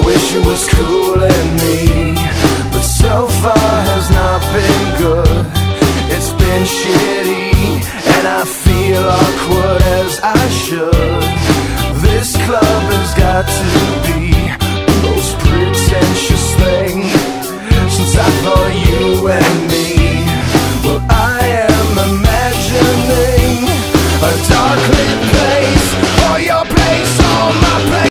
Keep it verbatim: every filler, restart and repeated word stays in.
wish it was cool and me, but so far has not been good. It's been shitty, and I feel awkward as I should. This club is